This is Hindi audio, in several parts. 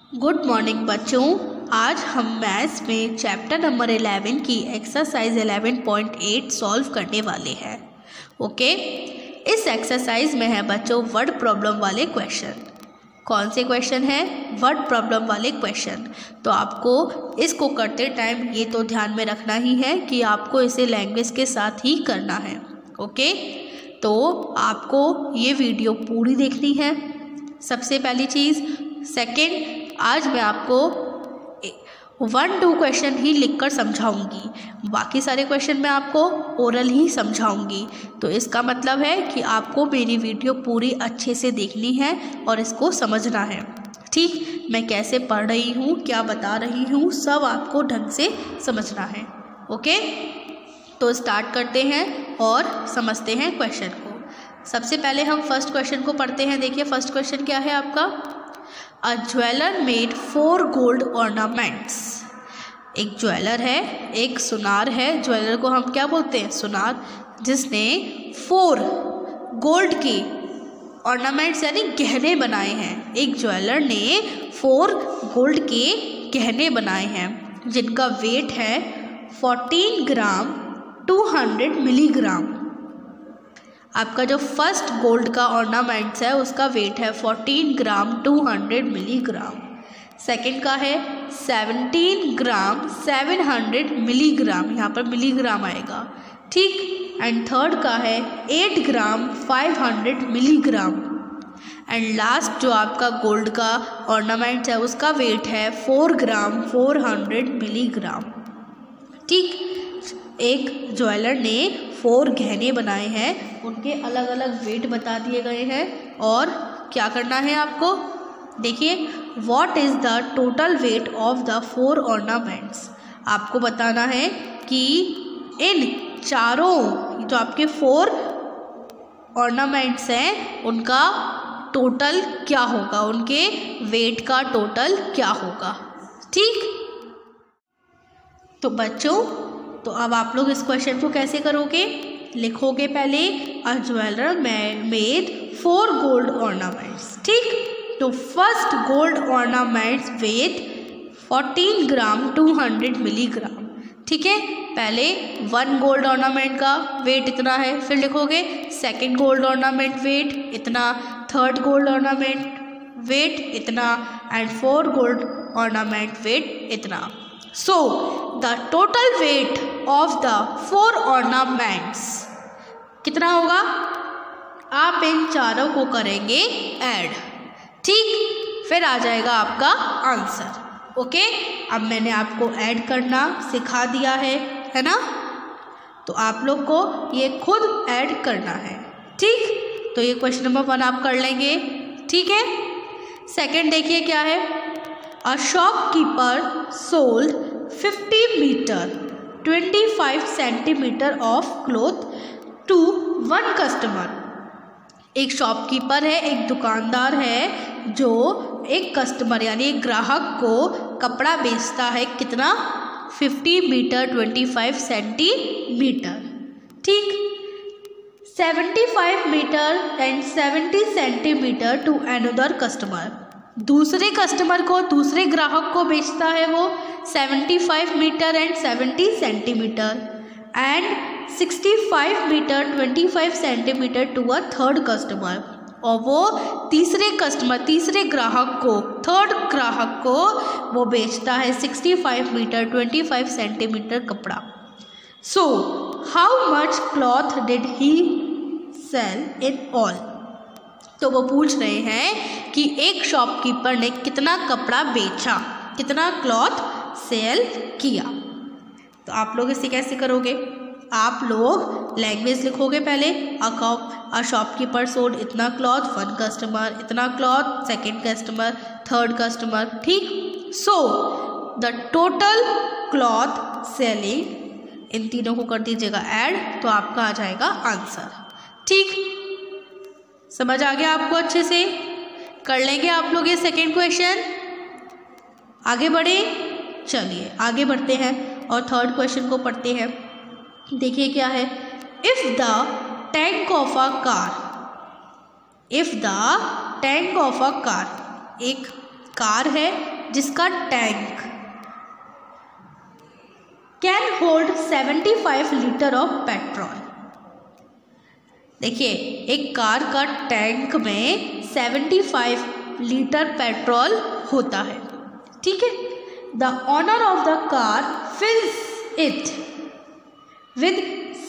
गुड मॉर्निंग बच्चों। आज हम मैथ्स में चैप्टर नंबर 11 की एक्सरसाइज 11.8 सॉल्व करने वाले हैं। ओके, इस एक्सरसाइज में है बच्चों वर्ड प्रॉब्लम वाले क्वेश्चन। कौन से क्वेश्चन है? वर्ड प्रॉब्लम वाले क्वेश्चन। तो आपको इसको करते टाइम ये तो ध्यान में रखना ही है कि आपको इसे लैंग्वेज के साथ ही करना है। ओके, तो आपको ये वीडियो पूरी देखनी है, सबसे पहली चीज़। सेकंड, आज मैं आपको 1-2 क्वेश्चन ही लिखकर समझाऊंगी, बाकी सारे क्वेश्चन मैं आपको ओरल ही समझाऊंगी। तो इसका मतलब है कि आपको मेरी वीडियो पूरी अच्छे से देखनी है और इसको समझना है। ठीक, मैं कैसे पढ़ रही हूँ, क्या बता रही हूँ, सब आपको ढंग से समझना है। ओके, तो स्टार्ट करते हैं और समझते हैं क्वेश्चन को। सबसे पहले हम फर्स्ट क्वेश्चन को पढ़ते हैं। देखिए फर्स्ट क्वेश्चन क्या है आपका। A jeweller made 4 gold ornaments. एक ज्वेलर है, एक सुनार है। ज्वेलर को हम क्या बोलते हैं? सुनार। जिसने 4 गोल्ड के ऑर्नामेंट्स यानी गहने बनाए हैं। एक ज्वेलर ने 4 गोल्ड के गहने बनाए हैं जिनका वेट है 14 ग्राम 200 मिलीग्राम। आपका जो फर्स्ट गोल्ड का ऑर्नामेंट्स है उसका वेट है 14 ग्राम 200 मिलीग्राम। सेकंड का है 17 ग्राम 700 मिलीग्राम, यहाँ पर मिलीग्राम आएगा। ठीक, एंड थर्ड का है 8 ग्राम 500 मिलीग्राम। एंड लास्ट जो आपका गोल्ड का ऑर्नामेंट्स है उसका वेट है 4 ग्राम 400 मिलीग्राम। ठीक, एक ज्वेलर ने 4 गहने बनाए हैं, उनके अलग अलग वेट बता दिए गए हैं। और क्या करना है आपको? देखिए, what is the total weight of the 4 ornaments. आपको बताना है कि इन चारों जो आपके 4 ऑर्नामेंट्स हैं उनका टोटल क्या होगा, उनके वेट का टोटल क्या होगा। ठीक, तो बच्चों, तो अब आप लोग इस क्वेश्चन को कैसे करोगे? लिखोगे पहले a jeweller made 4 gold ornaments. ठीक, तो first gold ornaments weight 14 gram 200 milligram. ठीक है, पहले 1 गोल्ड ऑर्नामेंट का वेट इतना है, फिर लिखोगे सेकंड गोल्ड ऑर्नामेंट वेट इतना, थर्ड गोल्ड ऑर्नामेंट वेट इतना, एंड 4 गोल्ड ऑर्नामेंट वेट इतना। So the total weight of the 4 ornaments कितना होगा? आप इन चारों को करेंगे ऐड। ठीक, फिर आ जाएगा आपका आंसर। ओके, अब मैंने आपको ऐड करना सिखा दिया है ना? तो आप लोग को ये खुद ऐड करना है। ठीक, तो ये क्वेश्चन नंबर 1 आप कर लेंगे। ठीक है, सेकंड देखिए क्या है। A shopkeeper sold 50 meter 25 centimeter of cloth to 1 customer। एक शॉपकीपर है, एक दुकानदार है जो एक कस्टमर यानी एक ग्राहक को कपड़ा बेचता है। कितना? 50 मीटर 25 सेंटीमीटर। ठीक, 75 metre and 70 centimetre to another customer. दूसरे कस्टमर को, दूसरे ग्राहक को बेचता है वो 75 metre and 70 centimetre, and 65 metre 25 centimetre to a third customer. और वो तीसरे कस्टमर, तीसरे ग्राहक को, थर्ड ग्राहक को वो बेचता है 65 मीटर 25 सेंटीमीटर कपड़ा। So how much cloth did he sell in all. तो वो पूछ रहे हैं कि एक शॉपकीपर ने कितना कपड़ा बेचा, कितना क्लॉथ सेल किया। तो आप लोग इसे कैसे करोगे? आप लोग लैंग्वेज लिखोगे पहले। अ शॉपकीपर सोल्ड इतना क्लॉथ, 1 कस्टमर इतना cloth, second customer, third customer. ठीक, so the total cloth selling, इन तीनों को कर दीजिएगा ऐड, तो आपका आ जाएगा आंसर। ठीक, समझ आ गया आपको? अच्छे से कर लेंगे आप लोग ये सेकेंड क्वेश्चन। आगे बढ़े, चलिए आगे बढ़ते हैं और थर्ड क्वेश्चन को पढ़ते हैं। देखिए क्या है। If the tank of a car, if the tank of a car, एक कार है जिसका tank can hold 75 litre of petrol. देखिए, एक कार का टैंक में 75 लीटर पेट्रोल होता है, ठीक है। The owner of the car fills it with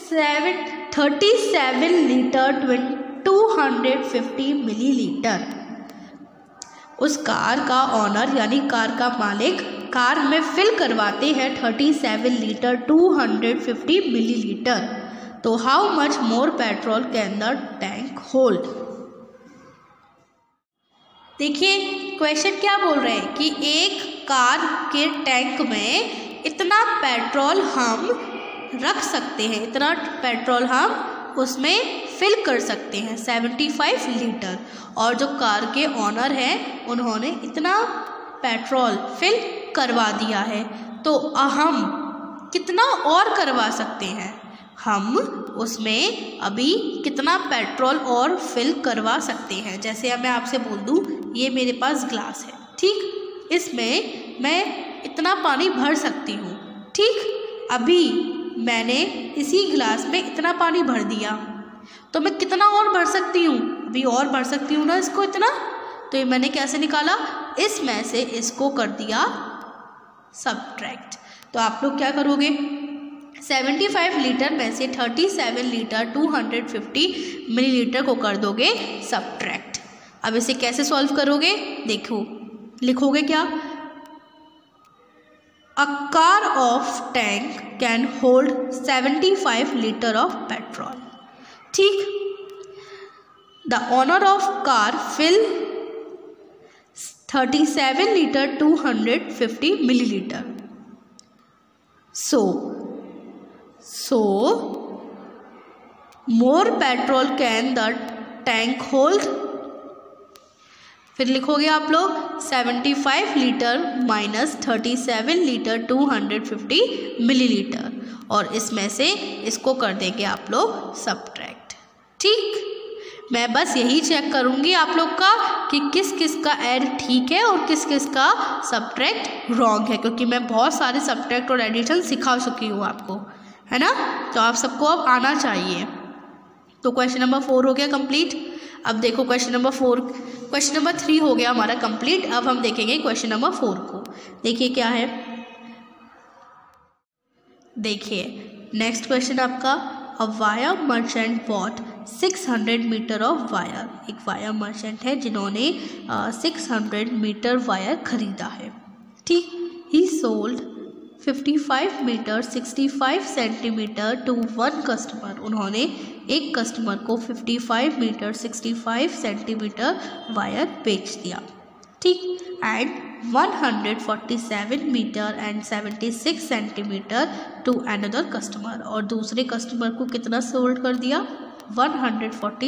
37 litre 250 millilitre. उस कार का ऑनर यानी कार का मालिक कार में फिल करवाते हैं 37 लीटर 250 मिलीलीटर। तो how much more petrol can the tank hold. देखिए, क्वेश्चन क्या बोल रहे हैं कि एक कार के टैंक में इतना पेट्रोल हम रख सकते हैं, इतना पेट्रोल हम उसमें फिल कर सकते हैं 75 लीटर। और जो कार के ऑनर हैं उन्होंने इतना पेट्रोल फिल करवा दिया है, तो हम कितना और करवा सकते हैं, हम उसमें अभी कितना पेट्रोल और फिल करवा सकते हैं। जैसे मैं आपसे बोल दूं, ये मेरे पास ग्लास है, ठीक, इसमें मैं इतना पानी भर सकती हूँ, ठीक। अभी मैंने इसी ग्लास में इतना पानी भर दिया, तो मैं कितना और भर सकती हूँ, अभी और भर सकती हूँ ना इसको इतना। तो ये मैंने कैसे निकाला, इसमें से इसको कर दिया सबट्रैक्ट। तो आप लोग क्या करोगे, 75 लीटर में से 37 लीटर 250 मिलीलीटर को कर दोगे सबट्रैक्ट। अब इसे कैसे सॉल्व करोगे, देखो, लिखोगे क्या, a car of tank can hold 75 litre of petrol, ठीक। The owner of car fill 37 litre 250 millilitre. So more petrol can the tank hold। फिर लिखोगे आप लोग 75 लीटर माइनस 37 लीटर 250 मिलीलीटर, और इसमें से इसको कर देंगे आप लोग सबट्रैक्ट, ठीक। मैं बस यही चेक करूँगी आप लोग का कि किस किस का ऐड ठीक है और किस किस का सबट्रैक्ट रॉन्ग है, क्योंकि मैं बहुत सारे सबट्रैक्ट और एडिशन सिखा चुकी हूँ आपको, है ना। तो आप सबको अब आना चाहिए। तो क्वेश्चन नंबर 4 हो गया कंप्लीट। अब देखो क्वेश्चन नंबर 3 हो गया हमारा कंप्लीट। अब हम देखेंगे क्वेश्चन नंबर 4 को। देखिए क्या है, देखिए नेक्स्ट क्वेश्चन आपका, a wire merchant bought 600 metre of wire. एक वायर मर्चेंट है जिन्होंने 600 मीटर वायर खरीदा है, ठीक। He sold 55 metre 65 centimetre to one customer. उन्होंने एक कस्टमर को 55 मीटर 65 सेंटीमीटर वायर बेच दिया, ठीक। And 147 metre and 76 centimetre to another customer. और दूसरे कस्टमर को कितना सोल्ड कर दिया, 147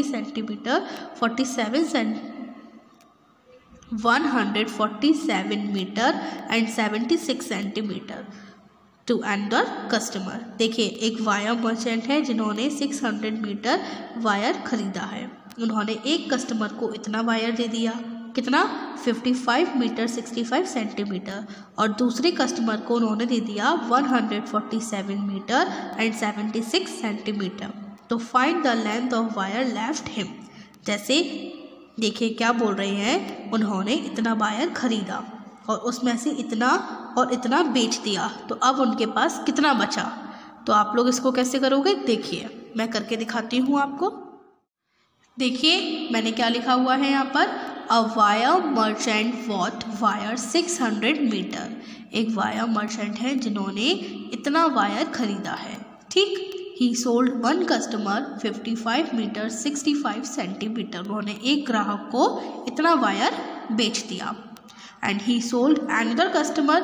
metre and 76 centimetre to another customer. देखिए, एक वायर मर्चेंट है जिन्होंने 600 मीटर वायर खरीदा है। उन्होंने एक कस्टमर को इतना वायर दे दिया, कितना, 55 मीटर 65 सेंटीमीटर, और दूसरे कस्टमर को उन्होंने दे दिया 147 मीटर एंड 76 सेंटीमीटर। तो find the length of wire left him. जैसे देखिए क्या बोल रहे हैं, उन्होंने इतना वायर खरीदा और उसमें से इतना और इतना बेच दिया, तो अब उनके पास कितना बचा। तो आप लोग इसको कैसे करोगे, देखिए मैं करके दिखाती हूँ आपको। देखिए मैंने क्या लिखा हुआ है यहाँ पर, a wire merchant bought wire 600 metre. एक वायर मर्चेंट है जिन्होंने इतना वायर खरीदा है, ठीक। He sold one customer 55 metre 65 centimetre. उन्होंने एक ग्राहक को इतना वायर बेच दिया। And he sold another customer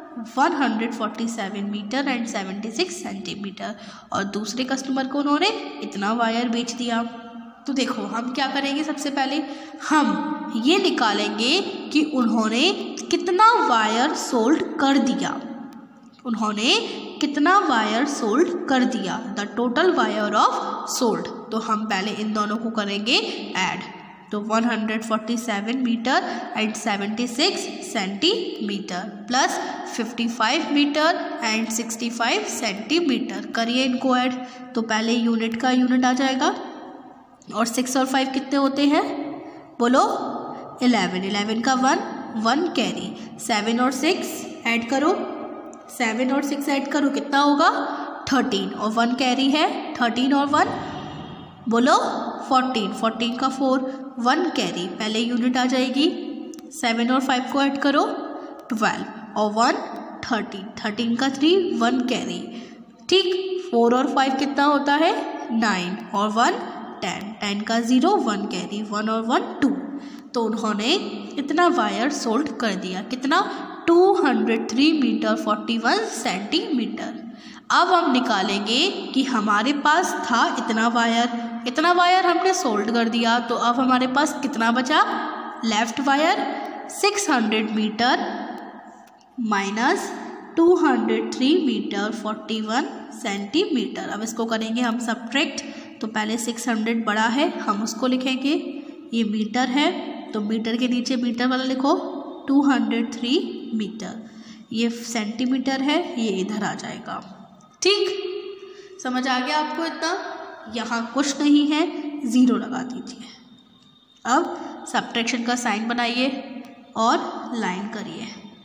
147 metre and 76 centimetre. और दूसरे कस्टमर को उन्होंने इतना वायर बेच दिया। तो देखो हम क्या करेंगे, सबसे पहले हम ये निकालेंगे कि उन्होंने कितना वायर सोल्ड कर दिया। उन्होंने कितना वायर सोल्ड कर दिया, the total wire of sold. तो हम पहले इन दोनों को करेंगे ऐड। तो 147 metre and 76 centimetre plus 55 metre and 65 centimetre. करिए इनको ऐड, तो पहले यूनिट का यूनिट आ जाएगा। और 6 और 5 कितने होते हैं बोलो? 11। 11 का 1 कैरी। 7 और 6 ऐड करो, 7 और 6 ऐड करो, कितना होगा? 13 और 1 कैरी है। 13 और 1 बोलो 14। 14 का 4 1 कैरी, पहले यूनिट आ जाएगी। 7 और 5 को ऐड करो 12 और 1 13। 13 का 3 1 कैरी, ठीक। 4 और 5 कितना होता है? 9 और 1 10। 10 का 0 1 कैरी, 1 और 1 2। तो उन्होंने इतना वायर सोल्ड कर दिया, कितना? 203 मीटर 41 सेंटीमीटर। अब हम निकालेंगे कि हमारे पास था इतना वायर हमने सोल्ड कर दिया, तो अब हमारे पास कितना बचा? Left wire 600 metre minus 203 metre 41 centimetre. अब इसको करेंगे हम सब्ट्रैक्ट, तो पहले 600 बड़ा है, हम उसको लिखेंगे, ये मीटर है तो मीटर के नीचे मीटर वाला लिखो, 203 मीटर। ये सेंटीमीटर है, ये इधर आ जाएगा, ठीक। समझ आ गया आपको इतना? यहाँ कुछ नहीं है, 0 लगा दीजिए। अब सब्ट्रैक्शन का साइन बनाइए और लाइन करिए।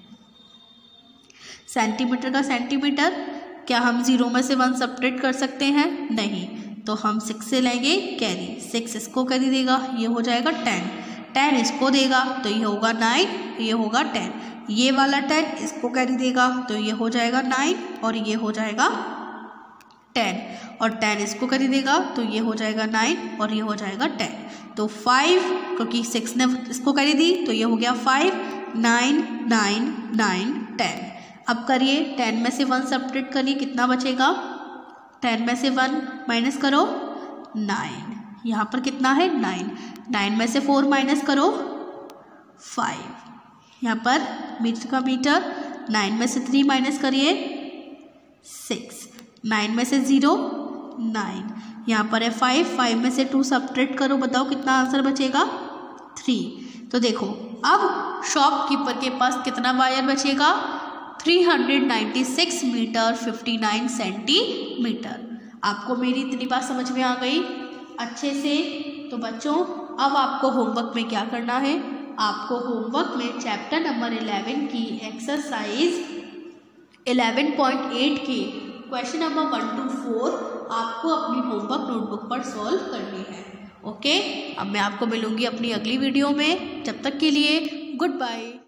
सेंटीमीटर का सेंटीमीटर, क्या हम 0 में से 1 सब्ट्रैक्ट कर सकते हैं? नहीं, तो हम 6 से लेंगे कैरी। 6 इसको कैरी देगा, ये हो जाएगा 10। 10 इसको देगा तो ये होगा 9, ये होगा 10। ये वाला 10 इसको कैरी देगा तो ये हो जाएगा 9 और ये हो जाएगा 10। और 10 इसको कैरी देगा तो ये हो जाएगा 9 और ये हो जाएगा 10। तो 5, क्योंकि 6 ने इसको कैरी दी तो ये हो गया 5, 9 9 9 10। अब करिए 10 में से 1 सब्ट्रैक्ट करिए, कितना बचेगा? 10 में से 1 माइनस करो 9, यहाँ पर कितना है? 9। 9 में से 4 माइनस करो 5, यहाँ पर मीटर का मीटर। 9 में से 3 माइनस करिए 6। 9 में से 0 9, यहाँ पर है 5। 5 में से 2 सब्ट्रैक्ट करो, बताओ कितना आंसर बचेगा? 3। तो देखो अब शॉपकीपर के पास कितना वायर बचेगा? 396 मीटर 59 सेंटीमीटर। आपको मेरी इतनी बात समझ में आ गई अच्छे से? तो बच्चों अब आपको होमवर्क में क्या करना है? आपको होमवर्क में चैप्टर नंबर 11 की एक्सरसाइज 11.8 की क्वेश्चन नंबर 1 to 4 आपको अपनी होमवर्क नोटबुक पर सॉल्व करनी है। ओके, अब मैं आपको मिलूंगी अपनी अगली वीडियो में। जब तक के लिए गुड बाय।